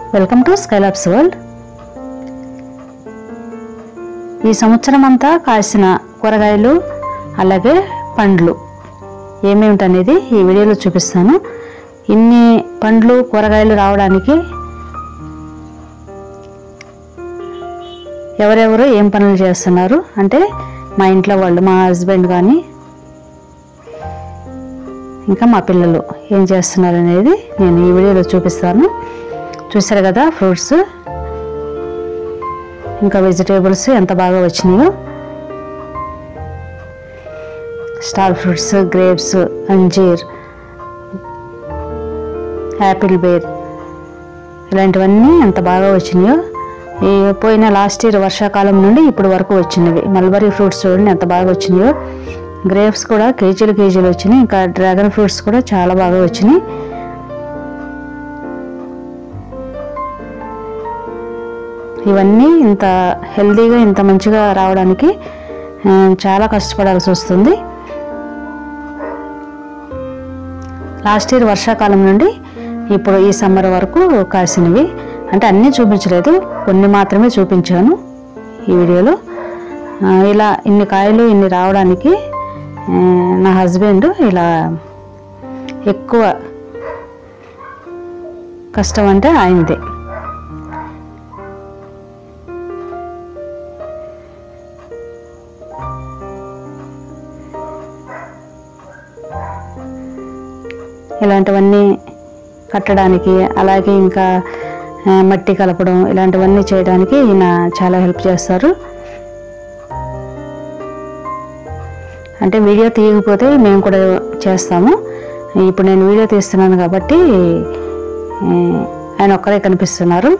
Welcome to Skylabs world. ఈ సంవత్సరం అంతా కాసిన కూరగాయలు అలాగే పండ్లు ఏమేమిటనేది ఈ వీడియోలో చూపిస్తాను. ఇన్ని పండ్లు కూరగాయలు రావడానికి ఎవరెవరు ఏం పనులు చేస్తున్నారు అంటే మా ఇంట్లో వాళ్ళు, మా హస్బెండ్ కానీ ఇంకా మా పిల్లలు ఏం చేస్తున్నారు అనేది నేను ఈ వీడియోలో చూపిస్తాను. చూసారు కదా, ఫ్రూట్స్ ఇంకా వెజిటేబుల్స్ ఎంత బాగా వచ్చినాయో. స్టార్ ఫ్రూట్స్, గ్రేప్స్, అంజీర్, యాపిల్ బేర్ ఇలాంటివన్నీ ఎంత బాగా వచ్చినాయో. ఈ పోయిన లాస్ట్ ఇయర్ వర్షాకాలం నుండి ఇప్పుడు వరకు వచ్చినవి. మల్బరీ ఫ్రూట్స్ చూడండి ఎంత బాగా వచ్చినాయో. గ్రేప్స్ కూడా కేజీలు వచ్చినాయి. ఇంకా డ్రాగన్ ఫ్రూట్స్ కూడా చాలా బాగా వచ్చినాయి. ఇవన్నీ ఇంత హెల్తీగా ఇంత మంచిగా రావడానికి చాలా కష్టపడాల్సి వస్తుంది. లాస్ట్ ఇయర్ వర్షాకాలం నుండి ఇప్పుడు ఈ సమ్మర్ వరకు కాసినవి. అంటే అన్నీ చూపించలేదు, కొన్ని మాత్రమే చూపించాను ఈ వీడియోలో. ఇలా ఇన్ని కాయలు ఇన్ని రావడానికి నా హస్బెండ్ ఇలా ఎక్కువ కష్టం అంటే ఆయనదే. ఇలాంటివన్నీ కట్టడానికి అలాగే ఇంకా మట్టి కలపడం ఇలాంటివన్నీ చేయడానికి ఈయన చాలా హెల్ప్ చేస్తారు. అంటే వీడియో తీయకపోతే మేము కూడా చేస్తాము. ఇప్పుడు నేను వీడియో తీస్తున్నాను కాబట్టి ఆయన ఒక్కరే కనిపిస్తున్నారు,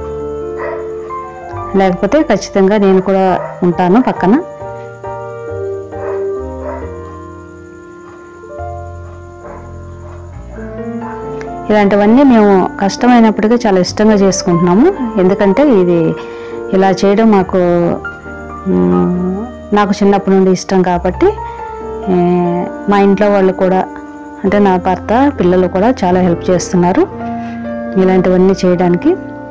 లేకపోతే ఖచ్చితంగా నేను కూడా ఉంటాను పక్కన. ఇలాంటివన్నీ మేము కష్టమైనప్పటికీ చాలా ఇష్టంగా చేసుకుంటున్నాము. ఎందుకంటే ఇది ఇలా చేయడం నాకు చిన్నప్పటి నుండి ఇష్టం కాబట్టి మా ఇంట్లో వాళ్ళు కూడా అంటే నా భర్త, పిల్లలు కూడా చాలా హెల్ప్ చేస్తున్నారు ఇలాంటివన్నీ చేయడానికి.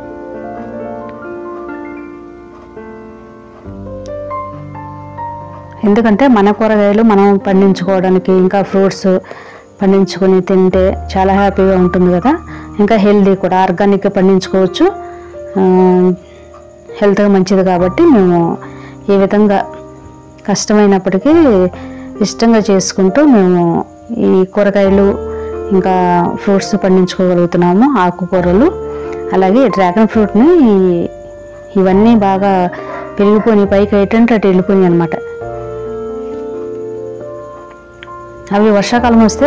ఎందుకంటే మన కూరగాయలు మనం పండించుకోవడానికి ఇంకా ఫ్రూట్స్ పండించుకొని తింటే చాలా హ్యాపీగా ఉంటుంది కదా. ఇంకా హెల్తీ కూడా, ఆర్గానిక్గా పండించుకోవచ్చు, హెల్త్గా మంచిది. కాబట్టి మేము ఈ విధంగా కష్టమైనప్పటికీ ఇష్టంగా చేసుకుంటూ మేము ఈ కూరగాయలు ఇంకా ఫ్రూట్స్ పండించుకోగలుగుతున్నాము. ఆకుకూరలు అలాగే డ్రాగన్ ఫ్రూట్ని ఇవన్నీ బాగా పెరిగిపోయి పైకి ఎటంటే అటు వెళ్ళిపోయినాయి అనమాట. అవి వర్షాకాలం వస్తే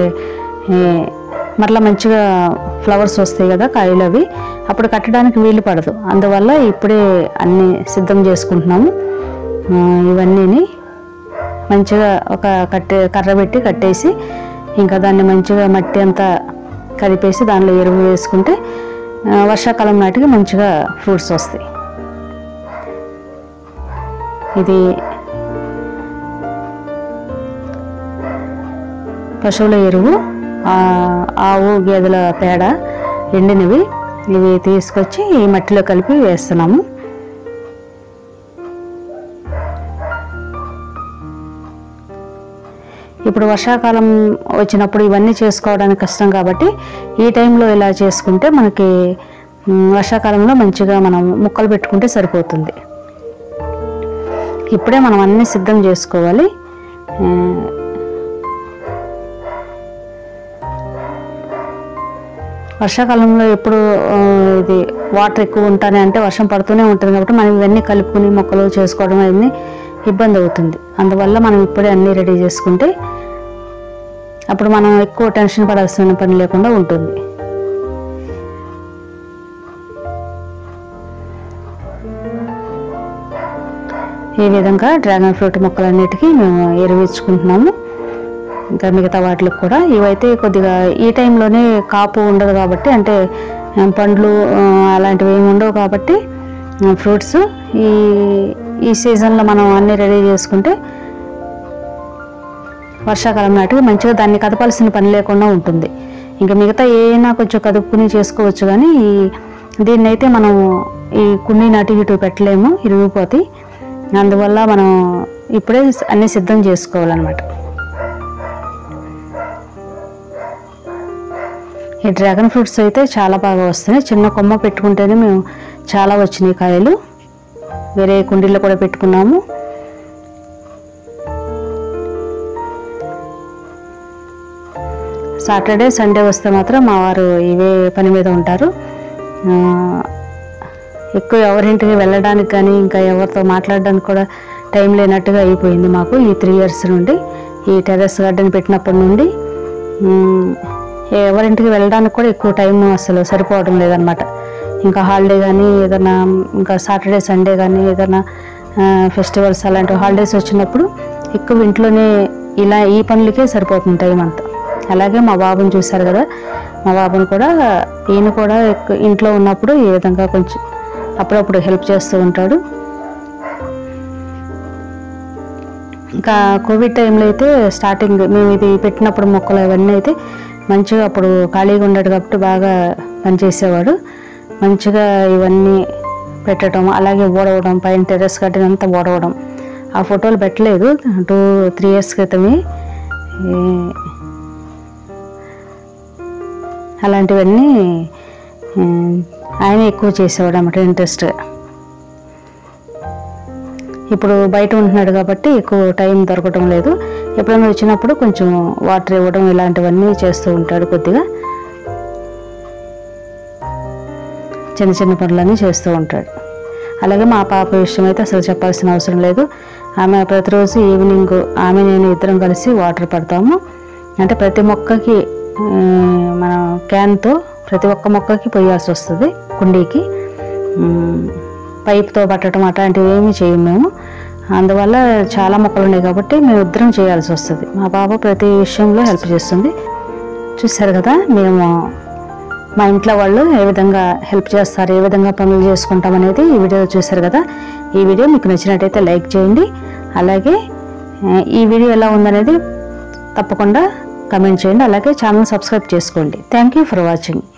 మరలా మంచిగా ఫ్లవర్స్ వస్తాయి కదా, కాయలు. అవి అప్పుడు కట్టడానికి వీలు పడదు. అందువల్ల ఇప్పుడే అన్నీ సిద్ధం చేసుకుంటున్నాము. ఇవన్నీని మంచిగా ఒక కర్ర పెట్టి కట్టేసి ఇంకా దాన్ని మంచిగా మట్టి అంతా కదిపేసి దానిలో ఎరువు వేసుకుంటే వర్షాకాలం నాటికి మంచిగా ఫ్రూట్స్ వస్తాయి. ఇది పశువుల ఎరువు, ఆవు గేదెల పేడ ఎండినవి, ఇవి తీసుకొచ్చి ఈ మట్టిలో కలిపి వేస్తున్నాము. ఇప్పుడు వర్షాకాలం వచ్చినప్పుడు ఇవన్నీ చేసుకోవడానికి కష్టం కాబట్టి ఈ టైంలో ఇలా చేసుకుంటే మనకి వర్షాకాలంలో మంచిగా మనం ముక్కలు పెట్టుకుంటే సరిపోతుంది. ఇప్పుడే మనం అన్నీ సిద్ధం చేసుకోవాలి. వర్షాకాలంలో ఎప్పుడు ఇది వాటర్ ఎక్కువ ఉంటానే అంటే వర్షం పడుతూనే ఉంటుంది కాబట్టి మనం ఇవన్నీ కలుపుకుని మొక్కలు చేసుకోవడం అవన్నీ ఇబ్బంది అవుతుంది. అందువల్ల మనం ఇప్పుడే అన్నీ రెడీ చేసుకుంటే అప్పుడు మనం ఎక్కువ టెన్షన్ పడాల్సిన పని లేకుండా ఉంటుంది. ఈ విధంగా డ్రాగన్ ఫ్రూట్ మొక్కలన్నిటికీ మేము ఎరువించుకుంటున్నాము. ఇంకా మిగతా వాటికి కూడా ఇవైతే కొద్దిగా ఈ టైంలోనే కాపు ఉండదు కాబట్టి, అంటే పండ్లు అలాంటివి ఏమి ఉండవు కాబట్టి ఫ్రూట్స్ ఈ సీజన్లో మనం అన్నీ రెడీ చేసుకుంటే వర్షాకాలం నాటికి మంచిగా దాన్ని కదపాల్సిన పని లేకుండా ఉంటుంది. ఇంకా మిగతా ఏమైనా కొంచెం కదుపుకుని చేసుకోవచ్చు, కానీ దీన్ని అయితే మనం ఈ కుండీని అటు ఇటు పెట్టలేము, ఇరిగిపోతాయి. అందువల్ల మనం ఇప్పుడే అన్నీ సిద్ధం చేసుకోవాలన్నమాట. ఈ డ్రాగన్ ఫ్రూట్స్ అయితే చాలా బాగా వస్తున్నాయి. చిన్న కొమ్మ పెట్టుకుంటేనే మేము చాలా వచ్చినాయి కాయలు. వేరే కుండీల్లో కూడా పెట్టుకున్నాము. సాటర్డే సండే వస్తే మాత్రం మా వారు ఇవే పని మీద ఉంటారు. ఎక్కువ ఎవరింటికి వెళ్ళడానికి కానీ ఇంకా ఎవరితో మాట్లాడడానికి కూడా టైం లేనట్టుగా అయిపోయింది మాకు ఈ 3 years నుండి. ఈ టెర్రస్ గార్డెన్ పెట్టినప్పటి నుండి ఎవరింటికి వెళ్ళడానికి కూడా ఎక్కువ టైం అసలు సరిపోవడం లేదనమాట. ఇంకా హాలిడే కానీ ఏదైనా ఇంకా సాటర్డే సండే కానీ ఏదైనా ఫెస్టివల్స్ అలాంటి హాలిడేస్ వచ్చినప్పుడు ఎక్కువ ఇంట్లోనే ఇలా ఈ పనులకే సరిపోతుంది టైం అంతా. అలాగే మా బాబుని చూశారు కదా, మా బాబుని కూడా ఈయన కూడా ఇంట్లో ఉన్నప్పుడు ఈ విధంగా కొంచెం అప్పుడప్పుడు హెల్ప్ చేస్తూ ఉంటాడు. ఇంకా కోవిడ్ టైంలో అయితే స్టార్టింగ్ మేము ఇది పెట్టినప్పుడు మొక్కలు ఇవన్నీ అయితే మంచిగా అప్పుడు ఖాళీగా ఉండడు కాబట్టి బాగా పనిచేసేవాడు. మంచిగా ఇవన్నీ పెట్టడం, అలాగే ఓడవడం, పైన టెర్రస్ గార్డెన్ అంతా ఓడవడం. ఆ ఫోటోలు పెట్టలేదు, 2-3 years క్రితమే. అలాంటివన్నీ ఆయన ఎక్కువ చేసేవాడు అన్నమాట ఇంట్రెస్ట్గా. ఇప్పుడు బయట ఉంటున్నాడు కాబట్టి ఎక్కువ టైం దొరకడం లేదు. ఎప్పుడైనా వచ్చినప్పుడు కొంచెం వాటర్ ఇవ్వడం ఇలాంటివన్నీ చేస్తూ ఉంటాడు. కొద్దిగా చిన్న చిన్న పనులన్నీ చేస్తూ ఉంటాడు. అలాగే మా పాప విషయం అయితే అసలు చెప్పాల్సిన అవసరం లేదు. ఆమె ప్రతిరోజు ఈవినింగ్ ఆమె నేను ఇద్దరం కలిసి వాటర్ పడతాము. అంటే ప్రతి మొక్కకి మనం క్యాన్తో ప్రతి ఒక్క మొక్కకి పోయాల్సి వస్తుంది. కుండీకి పైప్తో పట్టడం అట్లాంటివి ఏమీ చేయము మేము. అందువల్ల చాలా మొక్కలు ఉన్నాయి కాబట్టి మేము ఇద్దరం చేయాల్సి వస్తుంది. మా పాప ప్రతి విషయంలో హెల్ప్ చేస్తుంది. చూశారు కదా, మేము మా ఇంట్లో వాళ్ళు ఏ విధంగా హెల్ప్ చేస్తారు, ఏ విధంగా పనులు చేసుకుంటాం అనేది ఈ వీడియో చూశారు కదా. ఈ వీడియో మీకు నచ్చినట్టయితే లైక్ చేయండి. అలాగే ఈ వీడియో ఎలా ఉందనేది తప్పకుండా కమెంట్ చేయండి. అలాగే ఛానల్ సబ్స్క్రైబ్ చేసుకోండి. Thank you for watching.